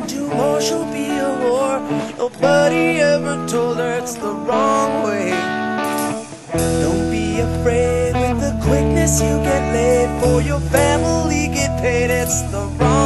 and tomorrow she'll be a whore. Nobody ever told her it's the wrong way. Don't be afraid with the quickness you get laid, for your family get paid, it's the wrong way.